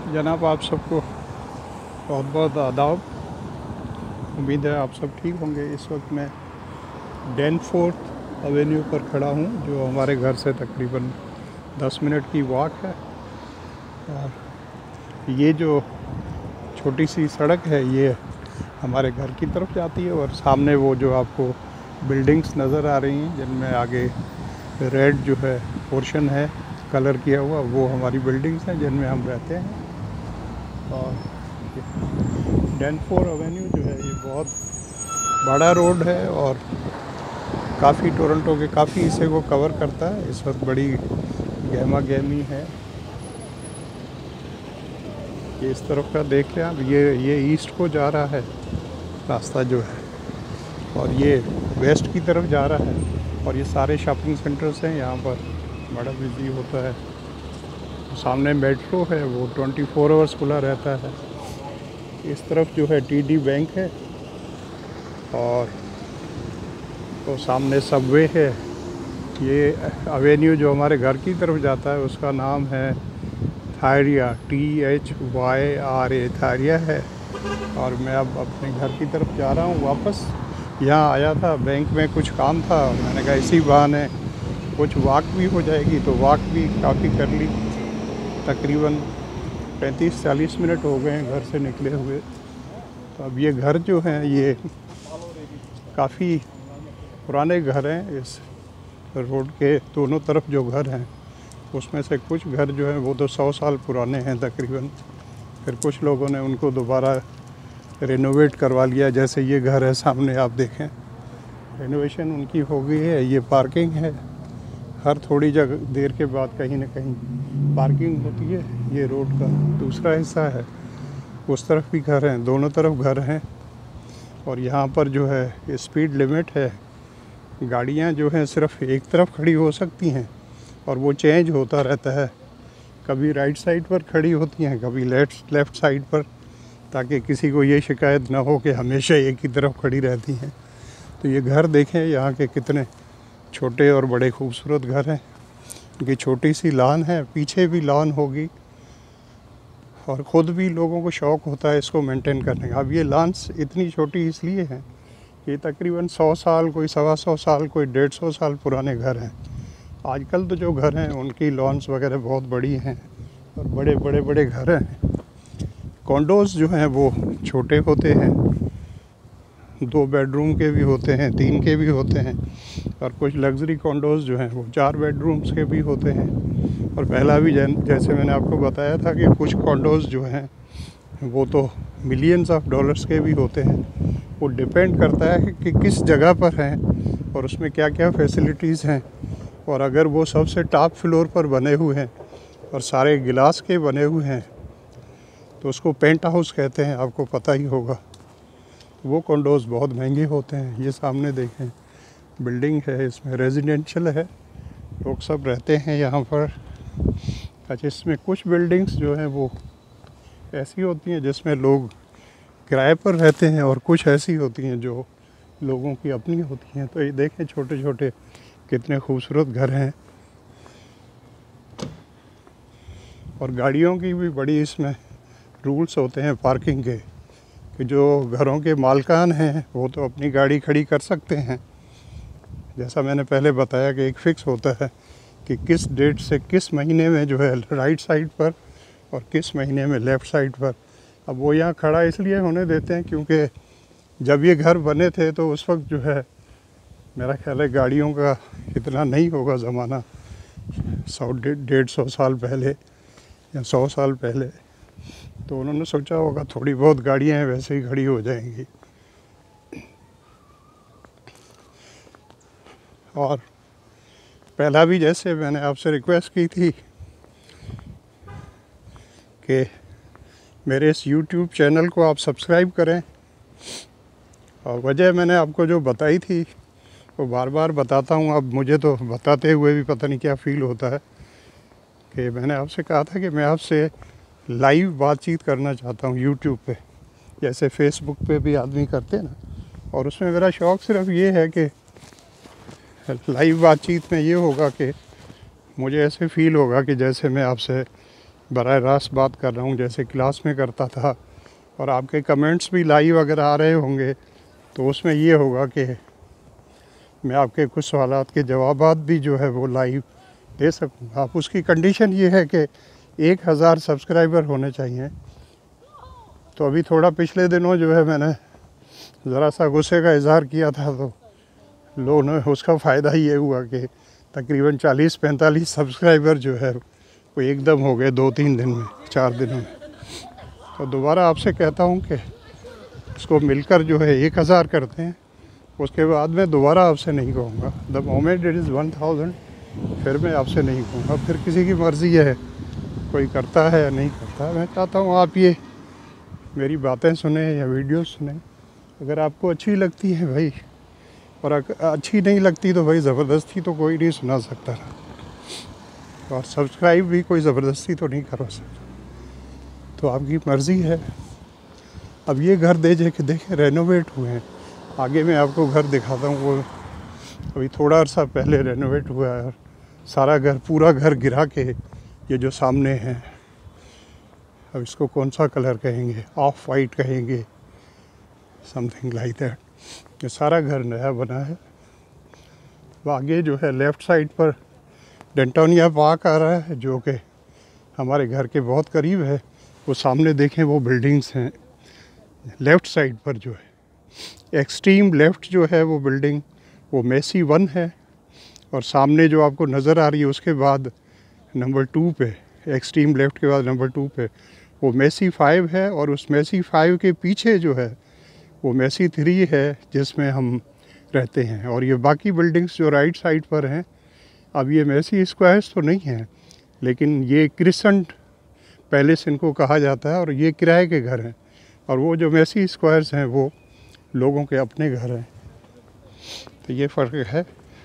जनाब, आप सबको बहुत बहुत आदाब। उम्मीद है आप सब ठीक होंगे। इस वक्त मैं डैनफोर्थ एवेन्यू पर खड़ा हूँ, जो हमारे घर से तकरीबन 10 मिनट की वॉक है। और ये जो छोटी सी सड़क है ये हमारे घर की तरफ जाती है, और सामने वो जो आपको बिल्डिंग्स नज़र आ रही हैं जिनमें आगे रेड जो है पोर्शन है कलर किया हुआ, वो हमारी बिल्डिंग्स हैं जिनमें हम रहते हैं। और डैनफोर्थ एवेन्यू जो है ये बहुत बड़ा रोड है और काफ़ी टोरंटो के काफ़ी हिस्से को कवर करता है। इस वक्त बड़ी गहमा गहमी है। ये इस तरफ का देख लें आप, ये ईस्ट को जा रहा है रास्ता जो है, और ये वेस्ट की तरफ जा रहा है। और ये सारे शॉपिंग सेंटर्स हैं, यहाँ पर बड़ा बिजी होता है। सामने मेट्रो है, वो 24 आवर्स खुला रहता है। इस तरफ जो है टीडी बैंक है, और तो सामने सबवे है। ये एवेन्यू जो हमारे घर की तरफ जाता है उसका नाम है थायरिया, THYRA, थायरिया है। और मैं अब अपने घर की तरफ जा रहा हूँ वापस। यहाँ आया था, बैंक में कुछ काम था, मैंने कहा इसी बहाने कुछ वॉक भी हो जाएगी, तो वॉक भी काफ़ी कर ली। तकरीबन 35-40 मिनट हो गए हैं घर से निकले हुए। तो अब ये घर जो हैं ये काफ़ी पुराने घर हैं। इस रोड के दोनों तरफ जो घर हैं उसमें से कुछ घर जो हैं वो तो 100 साल पुराने हैं तकरीबन। फिर कुछ लोगों ने उनको दोबारा रेनोवेट करवा लिया, जैसे ये घर है सामने आप देखें, रेनोवेशन उनकी हो गई है। ये पार्किंग है, हर थोड़ी जगह देर के बाद कहीं ना कहीं पार्किंग होती है। ये रोड का दूसरा हिस्सा है, उस तरफ भी घर हैं, दोनों तरफ घर हैं। और यहाँ पर जो है स्पीड लिमिट है, गाड़ियाँ जो हैं सिर्फ एक तरफ खड़ी हो सकती हैं, और वो चेंज होता रहता है। कभी राइट साइड पर खड़ी होती हैं, कभी लेफ़्ट साइड पर, ताकि किसी को ये शिकायत ना हो कि हमेशा एक ही तरफ खड़ी रहती हैं। तो ये घर देखें यहाँ के कितने छोटे और बड़े खूबसूरत घर हैं। इनकी छोटी सी लॉन है, पीछे भी लॉन होगी, और ख़ुद भी लोगों को शौक़ होता है इसको मेंटेन करने का। अब ये लॉन्स इतनी छोटी इसलिए हैं कि तकरीबन 100 साल, कोई 125 साल, कोई 150 साल पुराने घर हैं। आजकल तो जो घर हैं उनकी लॉन्स वगैरह बहुत बड़ी हैं और बड़े बड़े घर हैं। कॉन्डोज़ जो हैं वो छोटे होते हैं, 2 बेडरूम के भी होते हैं, 3 के भी होते हैं, और कुछ लग्जरी कॉन्डोज़ जो हैं वो 4 बेडरूम्स के भी होते हैं। और पहला भी जैसे मैंने आपको बताया था कि कुछ कॉन्डोज़ जो हैं वो तो मिलियंस ऑफ डॉलर्स के भी होते हैं। वो डिपेंड करता है कि किस जगह पर हैं और उसमें क्या क्या फैसिलिटीज़ हैं। और अगर वो सबसे टॉप फ्लोर पर बने हुए हैं और सारे गिलास के बने हुए हैं तो उसको पेंट हाउस कहते हैं, आपको पता ही होगा। वो कॉन्डोज़ बहुत महंगे होते हैं। ये सामने देखें बिल्डिंग है, इसमें रेजिडेंशियल है, लोग सब रहते हैं यहाँ पर। अच्छा, इसमें कुछ बिल्डिंग्स जो हैं वो ऐसी होती हैं जिसमें लोग किराए पर रहते हैं, और कुछ ऐसी होती हैं जो लोगों की अपनी होती हैं। तो ये देखें छोटे छोटे कितने खूबसूरत घर हैं। और गाड़ियों की भी बड़ी इसमें रूल्स होते हैं पार्किंग के, कि जो घरों के मालिकान हैं वो तो अपनी गाड़ी खड़ी कर सकते हैं। जैसा मैंने पहले बताया कि एक फ़िक्स होता है कि किस डेट से किस महीने में जो है राइट साइड पर और किस महीने में लेफ़्ट साइड पर। अब वो यहाँ खड़ा इसलिए होने देते हैं क्योंकि जब ये घर बने थे तो उस वक्त जो है मेरा ख्याल है गाड़ियों का इतना नहीं होगा ज़माना, 100-150 साल पहले या 100 साल पहले। तो उन्होंने सोचा होगा थोड़ी बहुत गाड़ियाँ हैं वैसे ही खड़ी हो जाएंगी। और पहला भी जैसे मैंने आपसे रिक्वेस्ट की थी कि मेरे इस YouTube चैनल को आप सब्सक्राइब करें, और वजह मैंने आपको जो बताई थी वो बार बार बताता हूँ। अब मुझे तो बताते हुए भी पता नहीं क्या फ़ील होता है कि मैंने आपसे कहा था कि मैं आपसे लाइव बातचीत करना चाहता हूँ YouTube पे, जैसे फेसबुक पे भी आदमी करते हैं ना। और उसमें मेरा शौक़ सिर्फ ये है कि लाइव बातचीत में ये होगा कि मुझे ऐसे फ़ील होगा कि जैसे मैं आपसे बराह रास्त बात कर रहा हूँ जैसे क्लास में करता था, और आपके कमेंट्स भी लाइव अगर आ रहे होंगे तो उसमें ये होगा कि मैं आपके कुछ सवालात के जवाबात भी जो है वो लाइव दे सकूँगा। आप उसकी कंडीशन ये है कि 1000 सब्सक्राइबर होने चाहिए। तो अभी थोड़ा पिछले दिनों जो है मैंने ज़रा सा गुस्से का इज़हार किया था, तो लोगों ने उसका फ़ायदा ये हुआ कि तकरीबन 40-45 सब्सक्राइबर जो है वो एकदम हो गए 2-3 दिन में, 4 दिनों में। तो दोबारा आपसे कहता हूँ कि इसको मिलकर जो है 1000 करते हैं, उसके बाद मैं दोबारा आपसे नहीं कहूँगा। द मोमेंट इट इज़ 1000 फिर मैं आपसे नहीं कहूँगा। फिर किसी की मर्ज़ी है, कोई करता है या नहीं करता। मैं चाहता हूँ आप ये मेरी बातें सुने या वीडियो सुने, अगर आपको अच्छी लगती है भाई, और अच्छी नहीं लगती तो भाई ज़बरदस्ती तो कोई नहीं सुना सकता ना, और सब्सक्राइब भी कोई ज़बरदस्ती तो नहीं करो सकता, तो आपकी मर्ज़ी है। अब ये घर देखें रेनोवेट हुए हैं, आगे मैं आपको घर दिखाता हूँ। वो अभी थोड़ा अर्सा पहले रेनोवेट हुआ है, और सारा घर, पूरा घर गिरा के ये जो सामने है, अब इसको कौन सा कलर कहेंगे, ऑफ वाइट कहेंगे, समथिंग लाइक दैट। ये सारा घर नया बना है। वो आगे जो है लेफ़्ट साइड पर डेंटोनिया पार्क आ रहा है, जो कि हमारे घर के बहुत करीब है। वो सामने देखें वो बिल्डिंग्स हैं लेफ़्ट साइड पर, जो है एक्सट्रीम लेफ़्ट जो है वो बिल्डिंग वो मेसी 1 है, और सामने जो आपको नज़र आ रही है उसके बाद नंबर 2 पे, एक्सट्रीम लेफ़्ट के बाद नंबर 2 पे वो मेसी 5 है, और उस मेसी 5 के पीछे जो है वो मेसी 3 है जिसमें हम रहते हैं। और ये बाकी बिल्डिंग्स जो राइट साइड पर हैं, अब ये मेसी स्क्वायर्स तो नहीं हैं, लेकिन ये क्रिसेंट पैलेस इनको कहा जाता है, और ये किराए के घर हैं। और वो जो मेसी स्क्वायर्स हैं वो लोगों के अपने घर हैं। तो ये फ़र्क है।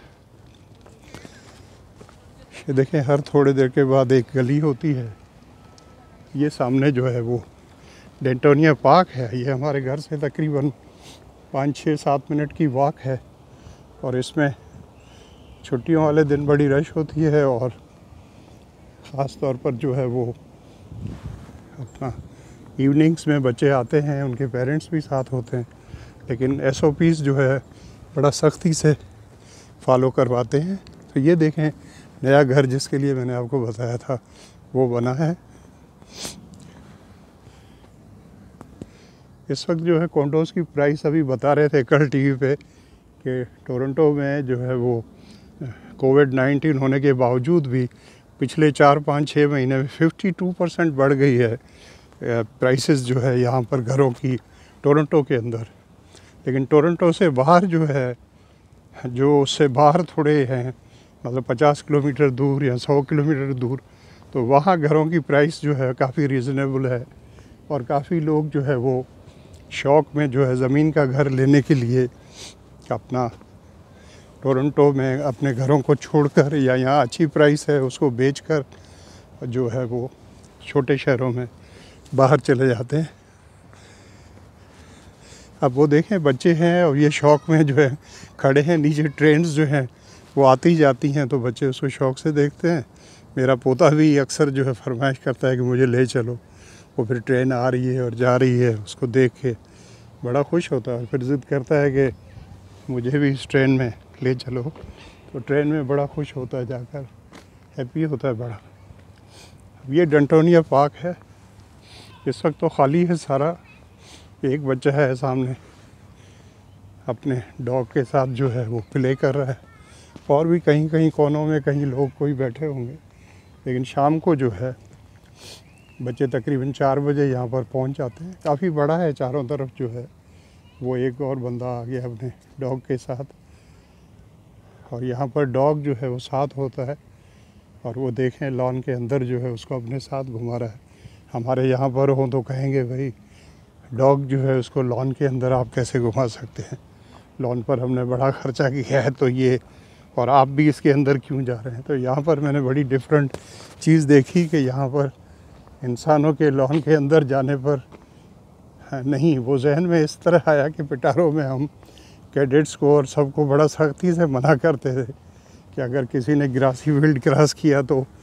ये देखें, हर थोड़ी देर के बाद एक गली होती है। ये सामने जो है वो डेंटोनिया पार्क है। ये हमारे घर से तकरीबन 5-6-7 मिनट की वॉक है, और इसमें छुट्टियों वाले दिन बड़ी रश होती है, और ख़ास तौर पर जो है वो अपना इवनिंग्स में बच्चे आते हैं, उनके पेरेंट्स भी साथ होते हैं, लेकिन SOPs जो है बड़ा सख्ती से फॉलो करवाते हैं। तो ये देखें, नया घर जिसके लिए मैंने आपको बताया था वो बना है। इस वक्त जो है कॉन्डोज़ की प्राइस अभी बता रहे थे कल टीवी पे कि टोरंटो में जो है वो कोविड-19 होने के बावजूद भी पिछले 4-5-6 महीने में 52% बढ़ गई है प्राइसेस जो है यहाँ पर घरों की टोरंटो के अंदर। लेकिन टोरंटो से बाहर जो है, जो उससे बाहर थोड़े हैं, मतलब 50 किलोमीटर दूर या 100 किलोमीटर दूर, तो वहाँ घरों की प्राइस जो है काफ़ी रीज़नेबल है, और काफ़ी लोग जो है वो शौक़ में जो है ज़मीन का घर लेने के लिए अपना टोरंटो में अपने घरों को छोड़कर, या यहाँ अच्छी प्राइस है उसको बेचकर जो है वो छोटे शहरों में बाहर चले जाते हैं। अब वो देखें, बच्चे हैं और ये शौक़ में जो है खड़े हैं, नीचे ट्रेन्स जो हैं वो आती जाती हैं, तो बच्चे उसको शौक़ से देखते हैं। मेरा पोता भी अक्सर जो है फरमाइश करता है कि मुझे ले चलो। वो फिर ट्रेन आ रही है और जा रही है, उसको देख के बड़ा खुश होता है, और फिर ज़िद करता है कि मुझे भी इस ट्रेन में ले चलो। तो ट्रेन में बड़ा खुश होता है, जाकर हैप्पी होता है बड़ा। ये डेंटोनिया पार्क है, इस वक्त तो खाली है सारा। एक बच्चा है सामने अपने डॉग के साथ जो है वो प्ले कर रहा है, और भी कहीं कहीं कोनों में कहीं लोग कोई बैठे होंगे। लेकिन शाम को जो है बच्चे तकरीबन 4 बजे यहाँ पर पहुँच जाते हैं। काफ़ी बड़ा है, चारों तरफ जो है वो एक और बंदा आ गया अपने डॉग के साथ, और यहाँ पर डॉग जो है वो साथ होता है, और वो देखें लॉन के अंदर जो है उसको अपने साथ घुमा रहा है। हमारे यहाँ पर हो तो कहेंगे भाई डॉग जो है उसको लॉन के अंदर आप कैसे घुमा सकते हैं, लॉन पर हमने बड़ा ख़र्चा किया है तो ये, और आप भी इसके अंदर क्यों जा रहे हैं। तो यहाँ पर मैंने बड़ी डिफरेंट चीज़ देखी कि यहाँ पर इंसानों के लॉन के अंदर जाने पर नहीं, वो जहन में इस तरह आया कि पिटारो में हम कैडेट्स को और सबको बड़ा सख्ती से मना करते थे कि अगर किसी ने ग्रासी फील्ड क्रॉस किया तो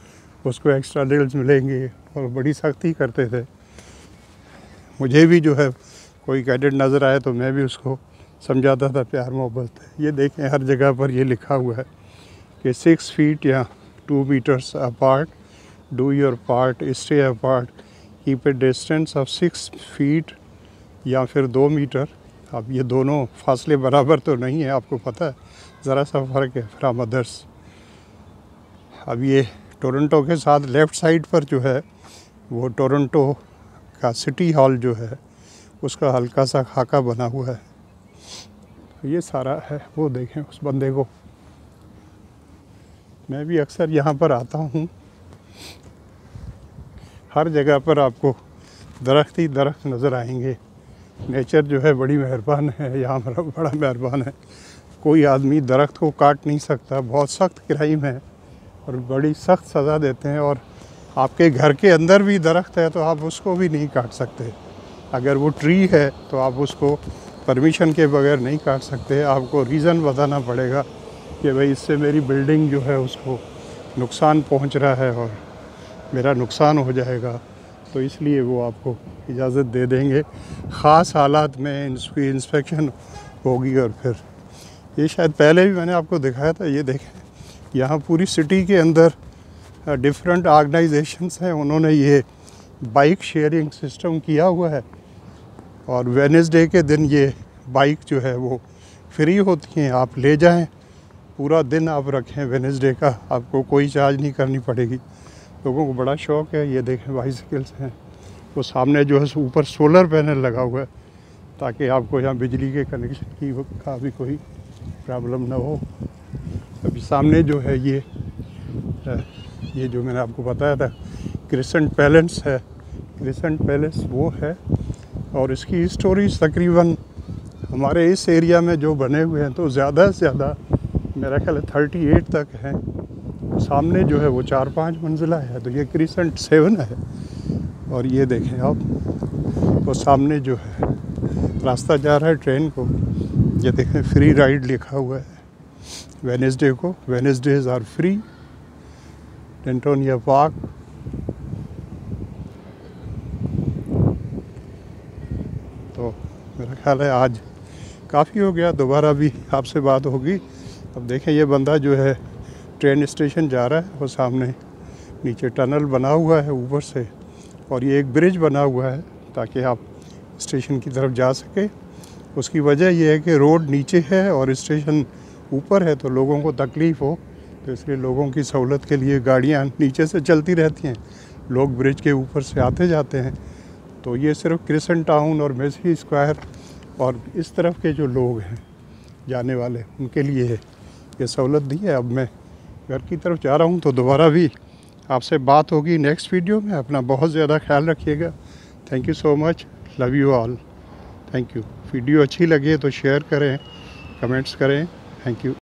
उसको एक्स्ट्रा ड्रिल्स मिलेंगे और बड़ी सख्ती करते थे। मुझे भी जो है कोई कैडेट नज़र आए तो मैं भी उसको समझाता था प्यार मोहब्बत। ये देखें हर जगह पर ये लिखा हुआ है कि 6 फीट या 2 metres apart, do your part, stay apart, keep a distance of 6 feet या फिर 2 मीटर। अब ये दोनों फासले बराबर तो नहीं है, आपको पता है, ज़रा सा फ़र्क है फ्रॉम अदर्स। अब ये टोरंटो के साथ लेफ़्ट साइड पर जो है वो टोरंटो का सिटी हॉल जो है उसका हल्का सा खाका बना हुआ है। ये सारा है, वो देखें उस बंदे को। मैं भी अक्सर यहाँ पर आता हूँ, हर जगह पर आपको दरख्त ही दरख्त नज़र आएंगे। नेचर जो है बड़ी मेहरबान है, यहाँ पर बड़ा मेहरबान है। कोई आदमी दरख्त को काट नहीं सकता, बहुत सख्त क्राइम है और बड़ी सख्त सज़ा देते हैं। और आपके घर के अंदर भी दरख्त है तो आप उसको भी नहीं काट सकते। अगर वो ट्री है तो आप उसको परमिशन के बगैर नहीं काट सकते। आपको रीज़न बताना पड़ेगा कि भाई इससे मेरी बिल्डिंग जो है उसको नुकसान पहुंच रहा है और मेरा नुकसान हो जाएगा, तो इसलिए वो आपको इजाज़त दे देंगे। ख़ास हालात में इसकी इंस्पेक्शन होगी। और फिर ये शायद पहले भी मैंने आपको दिखाया था, ये देखें यहाँ पूरी सिटी के अंदर डिफरेंट ऑर्गेनाइजेशंस हैं, उन्होंने ये बाइक शेयरिंग सिस्टम किया हुआ है। और वेडनेसडे के दिन ये बाइक जो है वो फ्री होती हैं, आप ले जाएं, पूरा दिन आप रखें वेडनेसडे का, आपको कोई चार्ज नहीं करनी पड़ेगी। लोगों को बड़ा शौक़ है। ये देखें बाइसिकल्स हैं, वो सामने जो है ऊपर सोलर पैनल लगा हुआ है ताकि आपको यहाँ बिजली के कनेक्शन की का भी कोई प्रॉब्लम ना हो। अभी सामने जो है ये जो मैंने आपको बताया था क्रिसेंट पैलेस है, क्रिसेंट पैलेस वो है। और इसकी स्टोरीज तकरीबन हमारे इस एरिया में जो बने हुए हैं तो ज़्यादा से ज़्यादा मेरा ख्याल है 38 तक हैं। सामने जो है वो 4-5 मंजिला है, तो ये क्रिसेंट 7 है। और ये देखें आप, तो सामने जो है रास्ता जा रहा है ट्रेन को, ये देखें फ्री राइड लिखा हुआ है वेडनेसडे को। Wednesdays are free, Antonia Park. तो मेरा ख्याल है आज काफ़ी हो गया, दोबारा भी आपसे बात होगी। अब देखें ये बंदा जो है ट्रेन स्टेशन जा रहा है, वो सामने नीचे टनल बना हुआ है ऊपर से, और ये एक ब्रिज बना हुआ है ताकि आप स्टेशन की तरफ जा सके। उसकी वजह यह है कि रोड नीचे है और स्टेशन ऊपर है, तो लोगों को तकलीफ़ हो, तो इसलिए लोगों की सहूलत के लिए गाड़ियाँ नीचे से चलती रहती हैं, लोग ब्रिज के ऊपर से आते जाते हैं। तो ये सिर्फ क्रिसेंट टाउन और मेसी स्क्वायर और इस तरफ के जो लोग हैं जाने वाले, उनके लिए है ये सहूलत दी है। अब मैं घर की तरफ जा रहा हूँ, तो दोबारा भी आपसे बात होगी नेक्स्ट वीडियो में। अपना बहुत ज़्यादा ख्याल रखिएगा। Thank you so much, love you all, thank you. Video अच्छी लगे तो शेयर करें, कमेंट्स करें, थैंक यू।